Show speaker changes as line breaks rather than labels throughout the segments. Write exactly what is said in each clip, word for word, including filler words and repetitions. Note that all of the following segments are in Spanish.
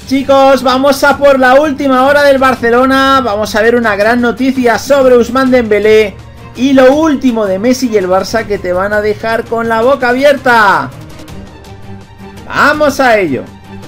Chicos, vamos a por la última hora del Barcelona. Vamos a ver una gran noticia sobre Ousmane Dembélé y lo último de Messi y el Barça que te van a dejar con la boca abierta. ¡Vamos a ello!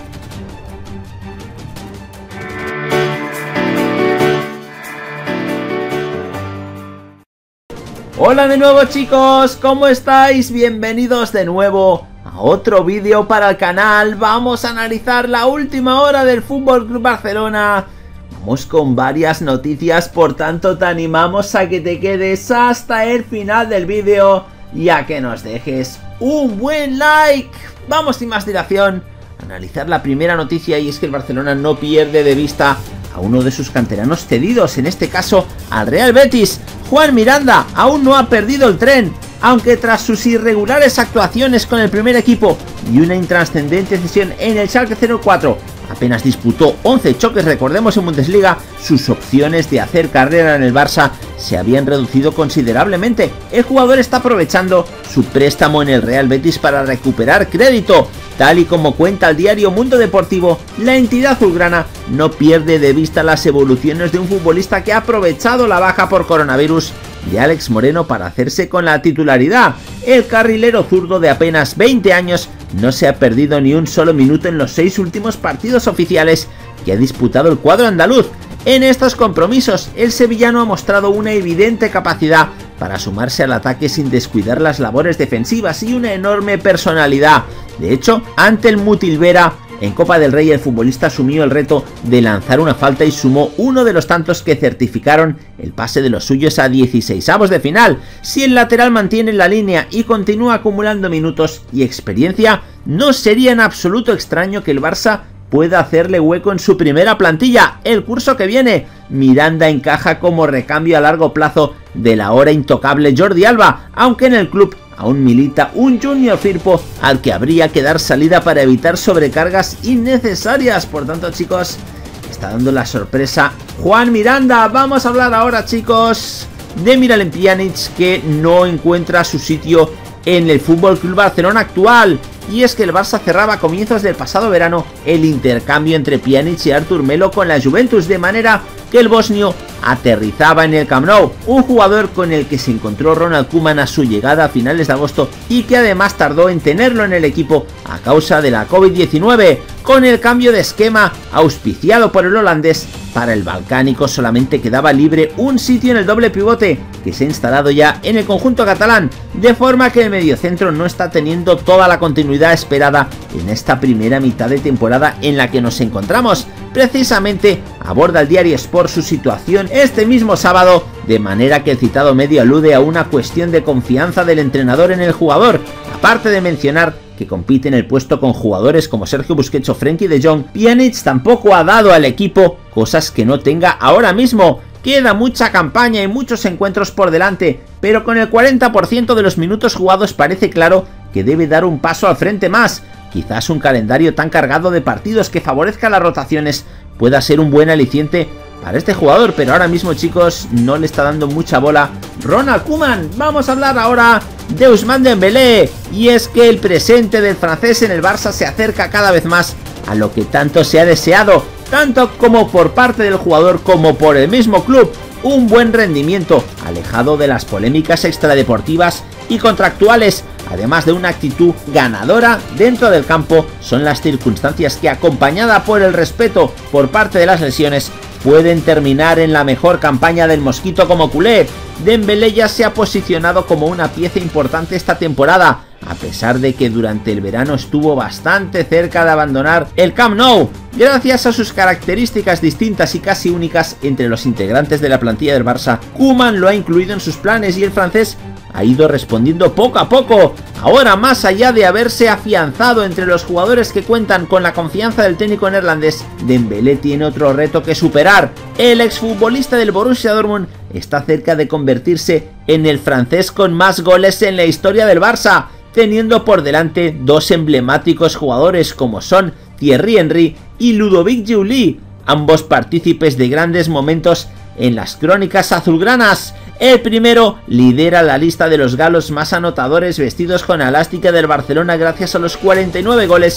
Hola de nuevo, chicos, ¿cómo estáis? Bienvenidos de nuevo a otro vídeo para el canal. Vamos a analizar la última hora del F C Barcelona. Vamos con varias noticias, por tanto te animamos a que te quedes hasta el final del vídeo y a que nos dejes un buen like. Vamos sin más dilación a analizar la primera noticia, y es que el Barcelona no pierde de vista a uno de sus canteranos cedidos, en este caso al Real Betis. Juan Miranda aún no ha perdido el tren, aunque tras sus irregulares actuaciones con el primer equipo y una intrascendente cesión en el Schalke cero cuatro, apenas disputó once choques, recordemos, en Bundesliga, sus opciones de hacer carrera en el Barça se habían reducido considerablemente. El jugador está aprovechando su préstamo en el Real Betis para recuperar crédito. Tal y como cuenta el diario Mundo Deportivo, la entidad azulgrana no pierde de vista las evoluciones de un futbolista que ha aprovechado la baja por coronavirus de Alex Moreno para hacerse con la titularidad. El carrilero zurdo de apenas veinte años no se ha perdido ni un solo minuto en los seis últimos partidos oficiales que ha disputado el cuadro andaluz. En estos compromisos, el sevillano ha mostrado una evidente capacidad para sumarse al ataque sin descuidar las labores defensivas y una enorme personalidad. De hecho, ante el Mutilvera, en Copa del Rey, el futbolista asumió el reto de lanzar una falta y sumó uno de los tantos que certificaron el pase de los suyos a dieciseisavos de final. Si el lateral mantiene la línea y continúa acumulando minutos y experiencia, no sería en absoluto extraño que el Barça pueda hacerle hueco en su primera plantilla el curso que viene. Miranda encaja como recambio a largo plazo del ahora intocable Jordi Alba, aunque en el club aún milita un Junior Firpo al que habría que dar salida para evitar sobrecargas innecesarias. Por tanto, chicos, está dando la sorpresa Juan Miranda. Vamos a hablar ahora, chicos, de Miralem Pjanic, que no encuentra su sitio en el F C Barcelona actual. Y es que el Barça cerraba a comienzos del pasado verano el intercambio entre Pjanic y Artur Melo con la Juventus, de manera que el bosnio aterrizaba en el Camp Nou, un jugador con el que se encontró Ronald Koeman a su llegada a finales de agosto y que además tardó en tenerlo en el equipo a causa de la COVID diecinueve. Con el cambio de esquema auspiciado por el holandés, para el balcánico solamente quedaba libre un sitio en el doble pivote, que se ha instalado ya en el conjunto catalán, de forma que el mediocentro no está teniendo toda la continuidad esperada en esta primera mitad de temporada en la que nos encontramos. Precisamente aborda el diario Sport su situación este mismo sábado, de manera que el citado medio alude a una cuestión de confianza del entrenador en el jugador, aparte de mencionar que compite en el puesto con jugadores como Sergio Busquets o Frenkie de Jong. Pjanic tampoco ha dado al equipo cosas que no tenga ahora mismo. Queda mucha campaña y muchos encuentros por delante, pero con el cuarenta por ciento de los minutos jugados parece claro que debe dar un paso al frente más. Quizás un calendario tan cargado de partidos que favorezca las rotaciones pueda ser un buen aliciente para este jugador, pero ahora mismo, chicos, no le está dando mucha bola Ronald Koeman. Vamos a hablar ahora de Ousmane Dembélé, y es que el presente del francés en el Barça se acerca cada vez más a lo que tanto se ha deseado, tanto como por parte del jugador como por el mismo club: un buen rendimiento, alejado de las polémicas extradeportivas y contractuales, además de una actitud ganadora dentro del campo. Son las circunstancias que, acompañada por el respeto por parte de las lesiones, pueden terminar en la mejor campaña del mosquito como culé. Dembélé ya se ha posicionado como una pieza importante esta temporada, a pesar de que durante el verano estuvo bastante cerca de abandonar el Camp Nou. Gracias a sus características distintas y casi únicas entre los integrantes de la plantilla del Barça, Koeman lo ha incluido en sus planes y el francés ha ido respondiendo poco a poco. Ahora, más allá de haberse afianzado entre los jugadores que cuentan con la confianza del técnico neerlandés, Dembélé tiene otro reto que superar. El exfutbolista del Borussia Dortmund está cerca de convertirse en el francés con más goles en la historia del Barça, teniendo por delante dos emblemáticos jugadores como son Thierry Henry y Ludovic Giuly, ambos partícipes de grandes momentos en las crónicas azulgranas. El primero lidera la lista de los galos más anotadores vestidos con elástica del Barcelona gracias a los cuarenta y nueve goles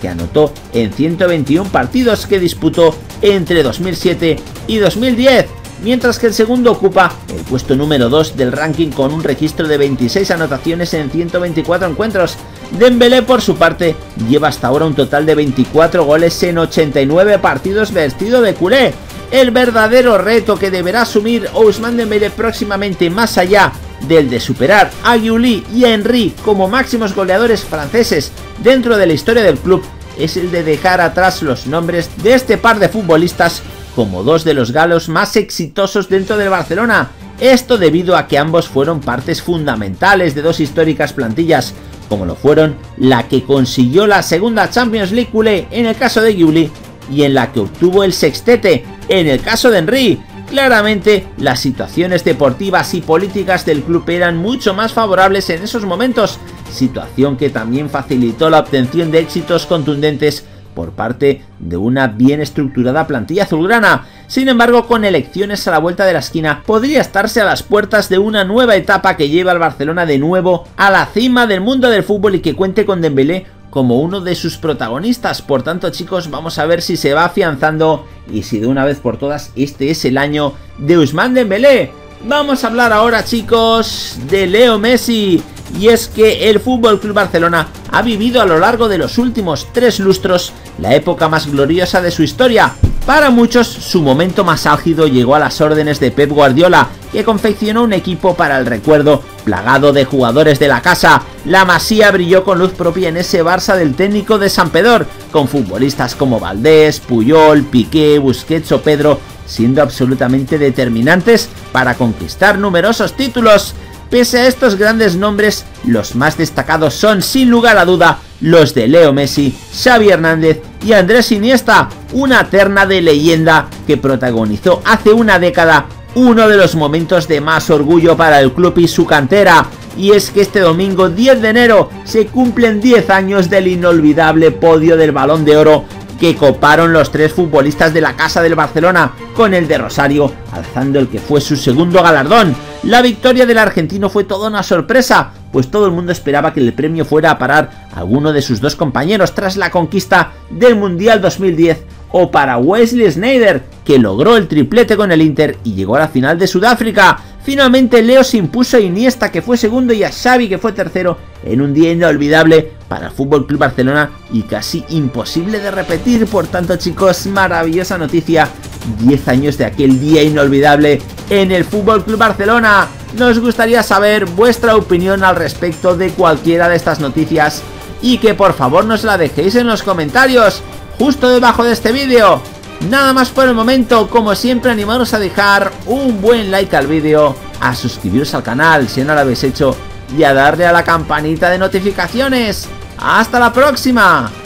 que anotó en ciento veintiún partidos que disputó entre dos mil siete y dos mil diez, mientras que el segundo ocupa el puesto número dos del ranking con un registro de veintiséis anotaciones en ciento veinticuatro encuentros. Dembélé, por su parte, lleva hasta ahora un total de veinticuatro goles en ochenta y nueve partidos vestido de culé. El verdadero reto que deberá asumir Ousmane Dembélé próximamente, más allá del de superar a Giuli y a Henry como máximos goleadores franceses dentro de la historia del club, es el de dejar atrás los nombres de este par de futbolistas como dos de los galos más exitosos dentro del Barcelona. Esto debido a que ambos fueron partes fundamentales de dos históricas plantillas, como lo fueron la que consiguió la segunda Champions League culé en el caso de Giuli y en la que obtuvo el sextete en el caso de Henry. Claramente, las situaciones deportivas y políticas del club eran mucho más favorables en esos momentos, situación que también facilitó la obtención de éxitos contundentes por parte de una bien estructurada plantilla azulgrana. Sin embargo, con elecciones a la vuelta de la esquina, podría estarse a las puertas de una nueva etapa que lleva al Barcelona de nuevo a la cima del mundo del fútbol y que cuente con Dembélé como uno de sus protagonistas. Por tanto, chicos, vamos a ver si se va afianzando y si de una vez por todas este es el año de Ousmane Dembélé. Vamos a hablar ahora, chicos, de Leo Messi. Y es que el F C Barcelona ha vivido a lo largo de los últimos tres lustros la época más gloriosa de su historia. Para muchos, su momento más álgido llegó a las órdenes de Pep Guardiola, que confeccionó un equipo para el recuerdo plagado de jugadores de la casa. La Masía brilló con luz propia en ese Barça del técnico de Santpedor, con futbolistas como Valdés, Puyol, Piqué, Busquets o Pedro, siendo absolutamente determinantes para conquistar numerosos títulos. Pese a estos grandes nombres, los más destacados son, sin lugar a duda, los de Leo Messi, Xavi Hernández y Andrés Iniesta, una terna de leyenda que protagonizó hace una década uno de los momentos de más orgullo para el club y su cantera. Y es que este domingo diez de enero se cumplen diez años del inolvidable podio del Balón de Oro que coparon los tres futbolistas de la casa del Barcelona, con el de Rosario alzando el que fue su segundo galardón. La victoria del argentino fue toda una sorpresa, pues todo el mundo esperaba que el premio fuera a parar a alguno de sus dos compañeros tras la conquista del Mundial dos mil diez, o para Wesley Sneijder, que logró el triplete con el Inter y llegó a la final de Sudáfrica. Finalmente Leo se impuso a Iniesta, que fue segundo, y a Xavi, que fue tercero, en un día inolvidable para el F C Barcelona y casi imposible de repetir. Por tanto, chicos, maravillosa noticia, diez años de aquel día inolvidable en el F C Barcelona. Nos gustaría saber vuestra opinión al respecto de cualquiera de estas noticias y que por favor nos la dejéis en los comentarios justo debajo de este vídeo. Nada más por el momento, como siempre animaros a dejar un buen like al vídeo, a suscribiros al canal si no lo habéis hecho y a darle a la campanita de notificaciones. ¡Hasta la próxima!